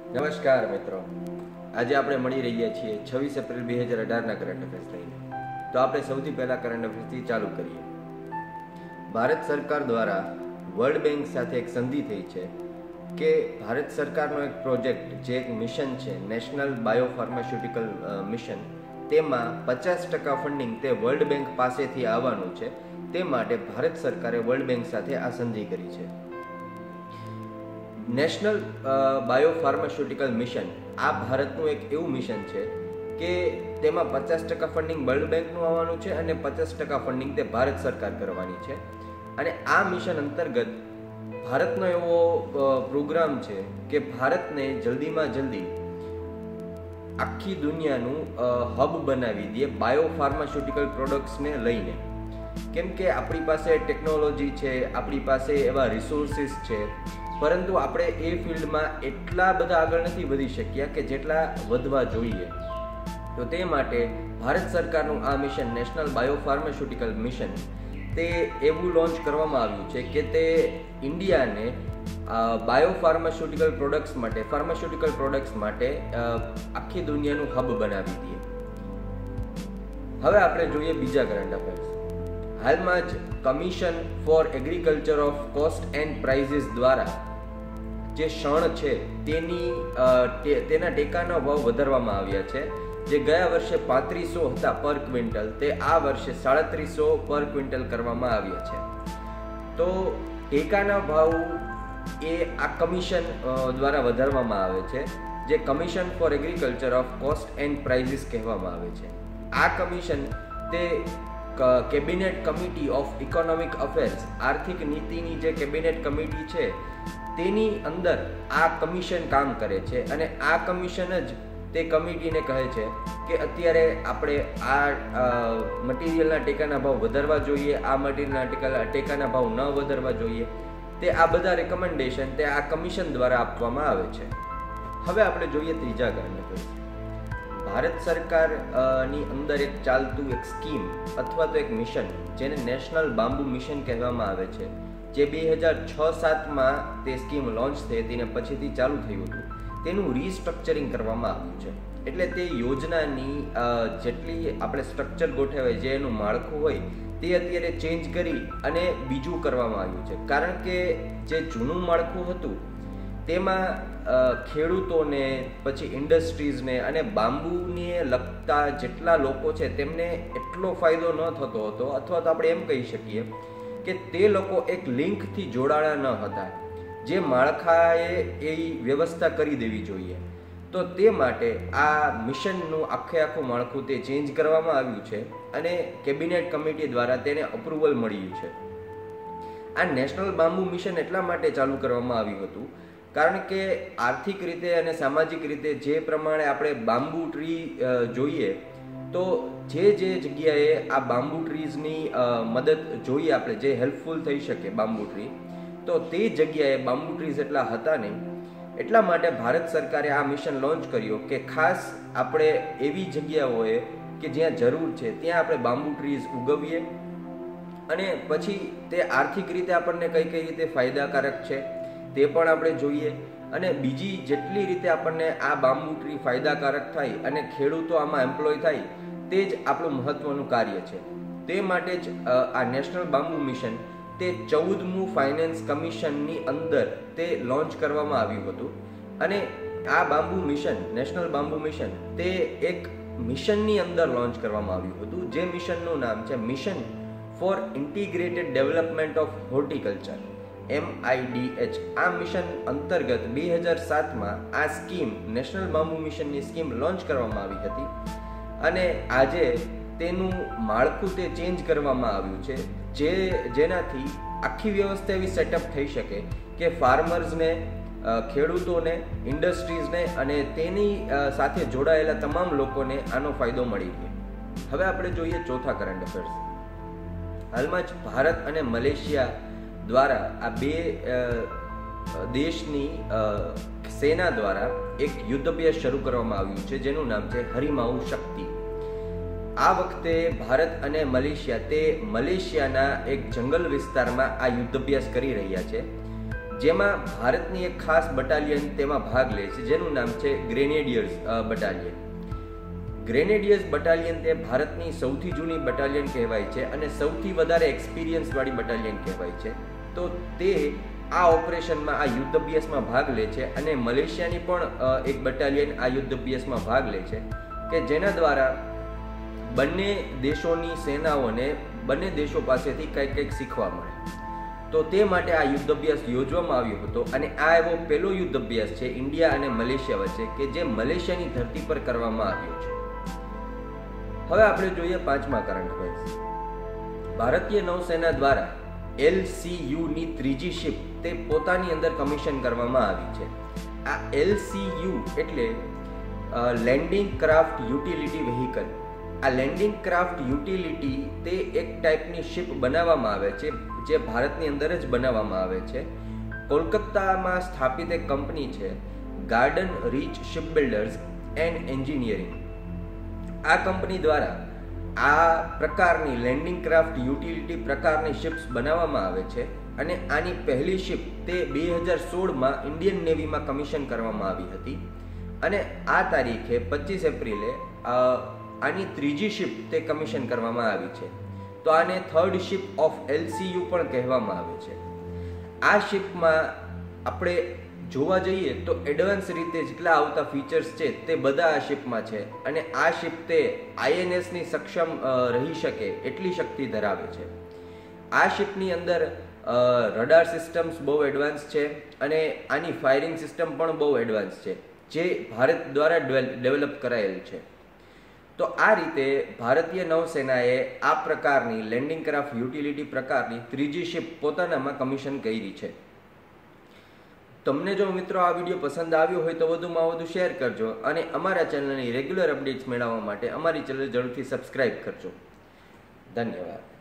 નમસ્કાર મિત્રો, આજે આપણે મળી રહ્યા છીએ 26 એપ્રિલ 2018 ના કરંટ અફેર્સ લઈને. તો આપણે સૌથી પહેલા કરંટ અફેર્સથી ચાલુ કરીએ. ભારત સરકાર દ્વારા વર્લ્ડ બેંક સાથે એક સંધિ થઈ છે કે ભારત સરકારનો એક પ્રોજેક્ટ જે એક મિશન છે, નેશનલ બાયોફાર્માસ્યુટિકલ મિશન, તેમાં 50% ફંડિંગ તે વર્લ્ડ બેંક પાસેથી આવવાનું છે. તે માટે ભારત સરકારે વર્લ્ડ બેંક સાથે આ સંધિ કરી છે. નેશનલ બાયોફાર્માસ્યુટિકલ મિશન આ ભારતનું એક એવું મિશન છે કે તેમાં 50% ફંડિંગ વર્લ્ડ બેંકનું આવવાનું છે અને 50% ફંડિંગ તે ભારત સરકાર કરવાની છે. અને આ મિશન અંતર્ગત ભારતનો એવો પ્રોગ્રામ છે કે ભારતને જલ્દીમાં જલ્દી આખી દુનિયાનું હબ બનાવી દે બાયોફાર્માસ્યુટિકલ પ્રોડક્ટ્સને લઈને. કેમ કે આપણી પાસે ટેકનોલોજી છે, આપણી પાસે એવા રિસોર્સિસ છે, પરંતુ આપણે એ ફિલ્ડમાં એટલા બધા આગળ નથી વધી શક્યા કે જેટલા વધવા જોઈએ. તો તે માટે ભારત સરકારનું આ મિશન, નેશનલ બાયોફાર્માસ્યુટિકલ મિશન, તે એવું લોન્ચ કરવામાં આવ્યું છે કે તે ઇન્ડિયાને બાયોફાર્માસ્યુટિકલ પ્રોડક્ટ્સ માટે, ફાર્માસ્યુટિકલ પ્રોડક્ટ્સ માટે આખી દુનિયાનું હબ બનાવી દે. હવે આપણે જોઈએ બીજા કરંટ અફેર્સ. હાલમાં જ commission for agriculture of cost and prices દ્વારા જે શણ છે તેના ટેકાના ભાવ વધારવામાં આવ્યા છે. જે ગયા વર્ષે 3500 હતા પર ક્વિન્ટલ, તે આ વર્ષે 3750 પર ક્વિન્ટલ કરવામાં આવ્યા છે. તો ટેકાના ભાવ એ આ કમિશન દ્વારા વધારવામાં આવે છે, જે commission for agriculture of cost and prices કહેવામાં આવે છે. આ કમિશન તે cabinet committee of economic affairs, આર્થિક નીતિની જે કેબિનેટ કમિટી છે તેની અંદર આ કમિશન કામ કરે છે. અને આ કમિશન જ તે કમિટીને કહે છે કે અત્યારે આપણે આ મટીરિયલના ટેકાના ભાવ વધારવા જોઈએ, આ મટીરિયલના ટેકાના ભાવ ન વધારવા જોઈએ. તે આ બધા રેકમેન્ડેશન તે આ કમિશન દ્વારા આપવામાં આવે છે. હવે આપણે જોઈએ ત્રીજા કરંટ અફેર્સ. ભારત સરકારની અંદર એક ચાલતું એક સ્કીમ અથવા તો એક મિશન, જેને નેશનલ બાંબુ મિશન કહેવામાં આવે છે, જે 2006-07માં તે સ્કીમ લોન્ચ થઈ હતી અને પછીથી ચાલુ થયું હતું, તેનું રીસ્ટ્રક્ચરિંગ કરવામાં આવ્યું છે. એટલે તે યોજનાની જેટલી આપણે સ્ટ્રક્ચર ગોઠવાય, જે એનું માળખું હોય, તે અત્યારે ચેન્જ કરી અને બીજું કરવામાં આવ્યું છે. કારણ કે જે જૂનું માળખું હતું તેમાં ખેડૂતોને, પછી ઇન્ડસ્ટ્રીઝને અને બાંબુને લગતા જેટલા લોકો છે તેમને એટલો ફાયદો ન થતો હતો, અથવા તો આપણે એમ કહી શકીએ કે તે લોકો એક લિંકથી જોડાણા ન હતા, જે માળખાએ એ વ્યવસ્થા કરી દેવી જોઈએ. તો તે માટે આ મિશનનું આખું માળખું તે ચેન્જ કરવામાં આવ્યું છે અને કેબિનેટ કમિટી દ્વારા તેને અપ્રુવલ મળ્યું છે. આ નેશનલ બાંબુ મિશન એટલા માટે ચાલુ કરવામાં આવ્યું હતું કારણ કે આર્થિક રીતે અને સામાજિક રીતે જે પ્રમાણે આપણે બાંબુ ટ્રી જોઈએ, તો જે જગ્યાએ આ બાંબુ ટ્રીઝની મદદ જોઈએ આપણે, જે હેલ્પફુલ થઈ શકે બાંબુ ટ્રી, તો તે જગ્યાએ બાંબુ ટ્રીઝ એટલા હતા નહીં. એટલા માટે ભારત સરકારે આ મિશન લોન્ચ કર્યો કે ખાસ આપણે એવી જગ્યાઓએ કે જ્યાં જરૂર છે ત્યાં આપણે બાંબુ ટ્રીઝ ઉગવીએ અને પછી તે આર્થિક રીતે આપણને કઈ રીતે ફાયદાકારક છે તે પણ આપણે જોઈએ. અને બીજી જેટલી રીતે આપણને આ બાંબુ ટ્રી ફાયદાકારક થાય અને ખેડૂતો આમાં એમ્પ્લોય થાય, તે જ આપણું મહત્વનું કાર્ય છે. તે માટે જ આ નેશનલ બાંબુ મિશન તે 14મું ફાઇનાન્સ કમિશનની અંદર તે લોન્ચ કરવામાં આવ્યું હતું. અને આ bamboo mission, national bamboo mission, તે એક મિશનની અંદર લોન્ચ કરવામાં આવ્યું હતું, જે મિશનનું નામ છે mission for integrated development of horticulture, MIDH. આ મિશન અંતર્ગત 2007માં આ સ્કીમ, નેશનલ બાંબુ મિશનની સ્કીમ લોન્ચ કરવામાં આવી હતી. અને આજે તેનું માળખું તે ચેન્જ કરવામાં આવ્યું છે, જેનાથી આખી વ્યવસ્થા એવી સેટઅપ થઈ શકે કે ફાર્મર્સને, ખેડૂતોને, ઇન્ડસ્ટ્રીઝને અને તેની સાથે જોડાયેલા તમામ લોકોને આનો ફાયદો મળી રહે. હવે આપણે જોઈએ ચોથા કરંટ અફેર્સ. હાલમાં જ ભારત અને મલેશિયા દ્વારા આ બે દેશની સેના દ્વારા એક યુદ્ધ અભ્યાસ શરૂ કરવામાં આવ્યું છે, જેનું નામ છે હરિમાઉ શક્તિ. આ વખતે ભારત અને મલેશિયા તે મલેશિયાના એક જંગલ વિસ્તારમાં આ યુદ્ધ અભ્યાસ કરી રહ્યા છે. જેમાં ભારતની એક ખાસ બટાલિયન તેમાં ભાગ લે છે, જેનું નામ છે ગ્રેનેડિયર્સ બટાલિયન. ગ્રેનેડિયર્સ બટાલિયન તે ભારતની સૌથી જૂની બટાલિયન કહેવાય છે અને સૌથી વધારે એક્સપિરિયન્સ વાળી બટાલિયન કહેવાય છે. તો તે આ ઓપરેશનમાં, આ યુદ્ધ અભ્યાસમાં ભાગ લે છે અને મલેશિયાની પણ એક બટાલિયન આ યુદ્ધ અભ્યાસમાં ભાગ લે છે કે જેના દ્વારા બંને દેશોની સેનાઓને બંને દેશો પાસેથી કંઈક શીખવા મળે. તો તે માટે આ યુદ્ધ અભ્યાસ યોજવામાં આવ્યો હતો અને આ એવો પહેલો યુદ્ધ અભ્યાસ છે ઇન્ડિયા અને મલેશિયા વચ્ચે કે જે મલેશિયાની ધરતી પર કરવામાં આવ્યો છે. હવે આપણે જોઈએ પાંચમા કરંટ અફેર્સ. ભારતીય નૌસેના દ્વારા LCU ની ત્રીજી શિપ તે પોતાની અંદર કમિશન કરવામાં આવી છે. આ LCU એટલે લેન્ડિંગ ક્રાફ્ટ યુટિલિટી વ્હીકલ. આ લેન્ડિંગ ક્રાફ્ટ યુટિલિટી તે એક ટાઈપની શિપ બનાવવામાં આવે છે જે ભારતની અંદર જ બનાવવામાં આવે છે. કોલકાતામાં સ્થાપિત એક કંપની છે Garden Reach ship builders and engineering. આ કંપની દ્વારા આ પ્રકારની લેન્ડિંગ ક્રાફ્ટ યુટિલિટી પ્રકારની શિપ્સ બનાવવામાં આવે છે અને આની પહેલી શિપ તે 2016માં ઇન્ડિયન નેવીમાં કમિશન કરવામાં આવી હતી અને આ તારીખે 25 એપ્રિલે આની ત્રીજી શિપ તે કમિશન કરવામાં આવી છે. તો આને થર્ડ શિપ ઓફ LCU પણ કહેવામાં આવે છે. આ શિપમાં આપણે જોવા જઈએ તો એડવાન્સ રીતે જેટલા આવતા ફીચર્સ છે તે બધા આ શિપમાં છે અને આ શિપ તે INSની સક્ષમ રહી શકે એટલી શક્તિ ધરાવે છે. આ શિપની અંદર રડાર સિસ્ટમ્સ બહુ એડવાન્સ છે અને આની ફાયરિંગ સિસ્ટમ પણ બહુ એડવાન્સ છે જે ભારત દ્વારા ડેવલપ કરાયેલ છે. તો આ રીતે ભારતીય નૌસેનાએ આ પ્રકારની લેન્ડિંગ ક્રાફ્ટ યુટિલિટી પ્રકારની ત્રીજી શિપ પોતાનામાં કમિશન કરી છે. તમને જો મિત્રો આ વિડીયો પસંદ આવ્યો હોય તો વધુમાં વધુ શેર કરજો અને અમારા ચેનલની રેગ્યુલર અપડેટ્સ મેળવવા માટે અમારી ચેનલ જરૂરથી સબસ્ક્રાઇબ કરજો. ધન્યવાદ.